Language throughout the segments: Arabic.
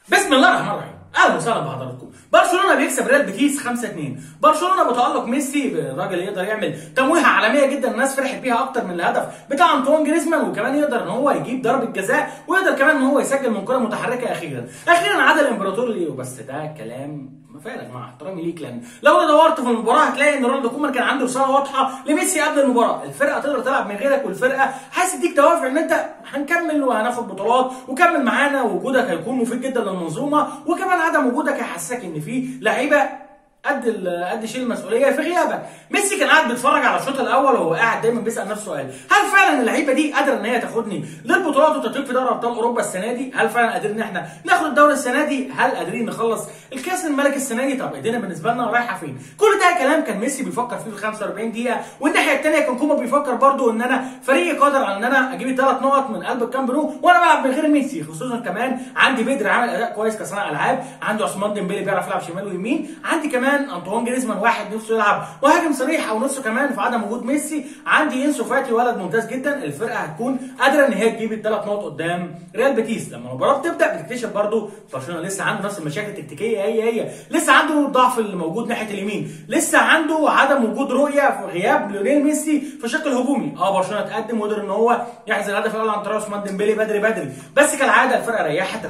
بسم الله الرحمن الرحيم. اهلا وسهلا بحضراتكم. برشلونه بيكسب ريال بيتيس 5-2. برشلونه بتالق ميسي بالراجل يقدر يعمل تمويهه عالميه جدا، الناس فرحت بيها اكتر من الهدف بتاع انطوان جريزمان، وكمان يقدر ان هو يجيب ضربه جزاء، ويقدر كمان ان هو يسجل من كره متحركه. اخيرا عاد الامبراطور ليو. بس ده كلام مفارغ مع احترامي ليك، لان لو دورت في المباراه هتلاقي ان رونالدو كومان كان عنده رساله واضحه لميسي قبل المباراه: الفرقه تقدر تلعب من غيرك، والفرقه هتديك دوافع ان انت هنكمل وهناخد بطولات، وكمل معانا، ووجودك هيكون مفيد جدا للمنظومه، وكمان عدم وجودك هيحسسك ان في لعيبه قد شيل المسؤوليه في غيابك. ميسي كان قاعد بيتفرج على الشوط الاول وهو قاعد دايما بيسال نفسه سؤال: هل فعلا اللعيبه دي قادره ان هي تاخدني للبطولات والتتويج في دوري ابطال اوروبا السنه دي؟ هل فعلا قادرين ان احنا ناخد الدوري السنه دي؟ هل قادرين نخلص الكاس الملك السنه دي؟ طب ايدينا بالنسبه لنا رايحه فين؟ كل ده كلام كان ميسي بيفكر فيه في 45 دقيقه، والناحيه الثانيه كان كوما بيفكر برده ان انا فريقي قادر على ان انا اجيب 3 نقط من قلب الكامب نو وانا بلعب من غير ميسي، خصوصا كمان عندي بدر عامل اداء كويس كصانع العاب، عندي عثمان ديمبélé بيعرف يلعب شمال ويمين، عندي كمان انطوان جريزمان واحد نفسه يلعب مهاجم صريح او نفسه كمان في عدم وجود ميسي، عندي انسو فاتي ولد ممتاز جدا. الفرقه هتكون قادره ان هي تجيب ال3 نقط قدام ريال بيتيس. لما المباراه بتبدا بتكتشف برده برشلونه لسه عنده نفس المشاكل التكتيكيه، هي لسه عنده الضعف اللي موجود ناحيه اليمين، لسه عنده عدم وجود رؤيه في غياب ليونيل ميسي في الشق الهجومي. برشلونه تقدم وقدر ان هو يحرز الهدف الاول عن طريق عثمان ديمبélé بدري، بس كالعاده الفرقه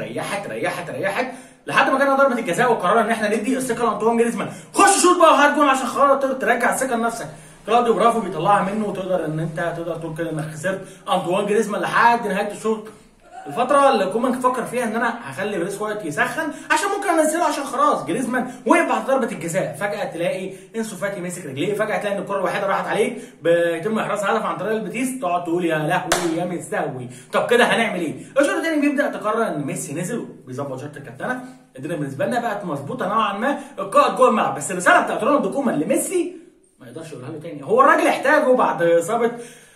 ريحت لحد ما كان ضربه الجزاء، وقررنا ان احنا ندي الثقه لانطوان جريزمان: خش شوط بقى وهات جون عشان خاطر ترجع الثقه لنفسك. كلاوديو برافو بيطلعها منه، وتقدر ان انت تقول كده انك خسرت انطوان جريزمان لحد نهايه الشوط. الفتره اللي كومان فكر فيها ان انا هخلي بريس وايت يسخن عشان ممكن انزله، عشان خلاص جريزمان وقف بعد ضربه الجزاء، فجاه تلاقي انسو فاتي ماسك رجليه، فجاه تلاقي ان الكره الوحيده راحت عليك بيتم احراز هدف عن طريق البيتيس، تقعد تقول يا لهوي يا مستهوي. طب كده هنعمل ايه؟ الشوط الثاني بيبدا تقرر ان ميسي نزل وبيظبط شوط الكابتنه، الدنيا بالنسبه لنا بقت مظبوطه نوعا ما، القائد جوه الملعب. بس الرساله بتاعت رونالدو كومان لميسي ما يقدرش يقولها له تاني، هو الراجل احتاجه بعد اصابه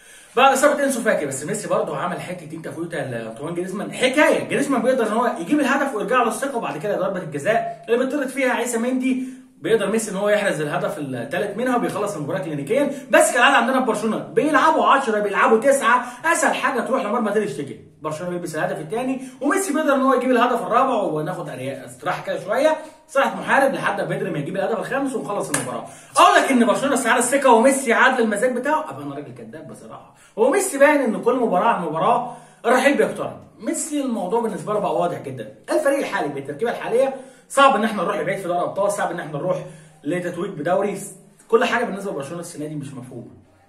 انسو فاتي، بس ميسي برضه عمل حته دي تفويته لانطوان جريزمان حكايه. جريزمان بيقدر ان هو يجيب الهدف ويرجع له الثقه، وبعد كده ضربه الجزاء اللي بيطرد فيها عيسى مندي بيقدر ميسي ان هو يحرز الهدف الثالث منها وبيخلص المباراه كلينيكيا. بس كالعاده عندنا في برشلونه بيلعبوا 10 بيلعبوا 9، اسهل حاجه تروح لمرمى تير شتيجن. برشلونه بيلبس الهدف الثاني وميسي بيقدر ان هو يجيب الهدف الرابع، وناخد استراحه كده شويه، استراحه محارب لحد ما بدري ما يجيب الهدف الخامس ونخلص المباراه. اقول لك ان برشلونه استعاد الثقه وميسي عاد المزاج بتاعه، ابقى انا راجل كذاب بصراحه. هو ميسي باين ان كل مباراه عن مباراه الرحيل بيقترب. ميسي الموضوع بالنسبه له بقى واضح جدا، الفريق الحالي بالتركيبه الحاليه صعب ان احنا نروح لبعيد في دوري الابطال، صعب ان احنا نروح لتتويج بدوري. كل حاجه بالنسبه لبرشلونه السنه دي مش مفهومه.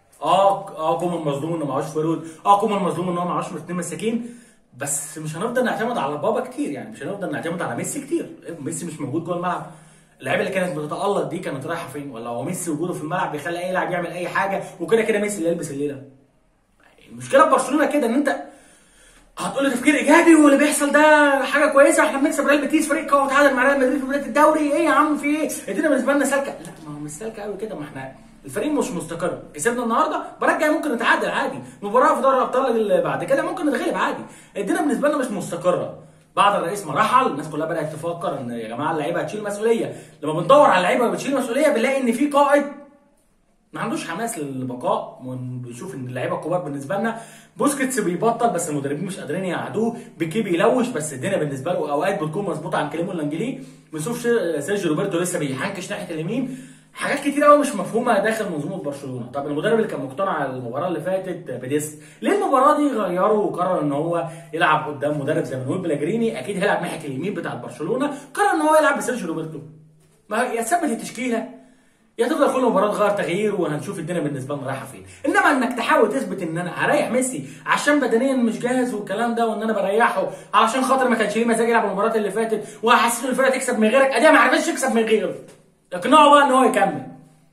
كومان مظلوم انه معهوش فيرود، كومان مظلوم ان هو معهوش اثنين مساكين، بس مش هنفضل نعتمد على بابا كتير، يعني مش هنفضل نعتمد على ميسي كتير. ميسي مش موجود جوه الملعب، اللعيبه اللي كانت بتتالق دي كانت رايحه فين؟ ولا هو ميسي وجوده في الملعب بيخلي اي لاعب يعمل اي حاجه، وكده كده ميسي اللي يلبس الليله؟ المشكله في برشلونه كده ان انت هتقول لي تفكير ايجابي واللي بيحصل ده حاجه كويسه، احنا بنكسب ريال بيتيس فريق قوي وتعادل مع ريال مدريد في بدايه الدوري، ايه يا عم في ايه؟ الدنيا بالنسبه لنا سالكه. لا، ما هو مش سالكه قوي كده، ما احنا الفريق مش مستقر. كسبنا النهارده، المباراه الجايه ممكن نتعادل عادي، مباراه في دوري الابطال اللي بعد كده ممكن نتغلب عادي. الدنيا بالنسبه لنا مش مستقره. بعد الرئيس ما رحل الناس كلها بدات تفكر ان يا جماعه اللعيبه هتشيل مسؤوليه. لما بندور على اللعيبه اللي بتشيل مسؤوليه بنلاقي ان في قائد ما عندوش حماس للبقاء، وبنشوف ان اللعيبه الكبار بالنسبه لنا بوسكيتس بيبطل بس المدربين مش قادرين يقعدوه، بيكي بيلوش بس الدنيا بالنسبه له اوقات بتكون مظبوطه عن كلامه الانجليزي، بنشوف سيرجيو روبرتو لسه بيحنكش ناحيه اليمين، حاجات كتير قوي مش مفهومه داخل منظومه برشلونه. طب المدرب اللي كان مقتنع المباراه اللي فاتت بيديس، ليه المباراه دي غيره وقرر ان هو يلعب قدام مدرب زي مانويل بلاجريني اكيد هيلعب ناحيه اليمين بتاع برشلونه، قرر ان هو يلعب بسيرجيو روبرتو؟ ما يا ثبت التشكيله يا تفضل كل مباراه تغير تغيير وهنشوف الدنيا بالنسبه لنا رايحه فين. انما انك تحاول تثبت ان انا هريح ميسي عشان بدنيا مش جاهز والكلام ده، وان انا بريحه علشان خاطر ما كانش ليه مزاج يلعب المباراه اللي فاتت وهحسسه ان الفرقه تكسب من غيرك، ادي ما عرفتش تكسب من غيره، اقنعه بقى ان هو يكمل.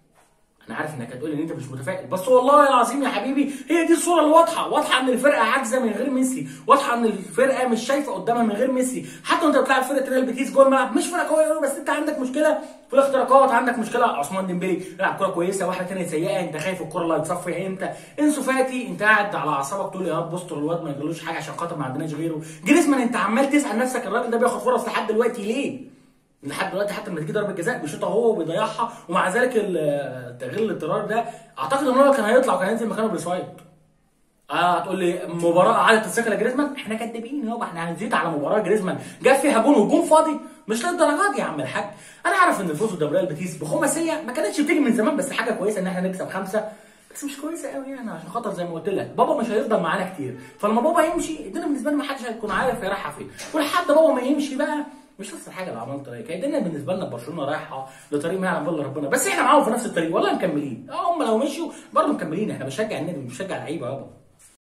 انا عارف انك هتقول ان انت مش متفائل، بس والله العظيم يا حبيبي هي دي الصوره الواضحه، واضحه ان الفرقه عاجزه من غير ميسي، واضحه ان الفرقه مش شايفه قدامها من غير ميسي. حتى وانت بتلعب فرقه ريال بيتيس جوه الملعب مش فرقه قويه، بس انت عندك مشكله في الاختراقات، عندك مشكله. عثمان ديمبélé بيلعب كوره كويسه، واحده ثانيه سيئه، انت خايف الكوره اللي هتصفي امتى. انسو فاتي انت قاعد على اعصابك تقول يا رب استر الواد ما يجرلوش حاجه عشان خاطر ما عندناش غيره. جريزمان انت عمال تسال نفسك الراجل ده بياخد فرص لحد دلوقتي ليه؟ لحد دلوقتي حتى لما تيجي ضربه جزاء بيشوطها هو وبيضيعها، ومع ذلك التغيير الاضطرار ده اعتقد ان هو كان هيطلع وكان هينزل مكانه بريس وايت. هتقول لي مباراه اعاده الثقه لجريزمان؟ احنا كدابين يابا، احنا هنزيد على مباراه جريزمان جاب فيها جون والجون فاضي؟ مش للدرجات دي يا عم الحاج. انا عارف ان الفوز قدام ريال بيتيس بخماسيه ما كانتش بتيجي من زمان، بس حاجه كويسه ان احنا نكسب 5، بس مش كويسه قوي يعني، عشان خاطر زي ما قلت لك بابا مش هيفضل معانا كتير، فلما بابا يمشي الدنيا بالنسبه لنا ما حدش هيكون عارف هي رايحه فين، ولحد بابا ما يمشي بقى مش هيحصل حاجه لو عملنا طريق. الدنيا بالنسبه لنا برشلونه رايحه لطريق ما يعلم بالله ربنا، بس احنا معاهم في نفس الطريق والله مكملين. هم لو مشوا برضه مكملين، احنا بنشجع النادي مش بنشجع اللعيبه يابا.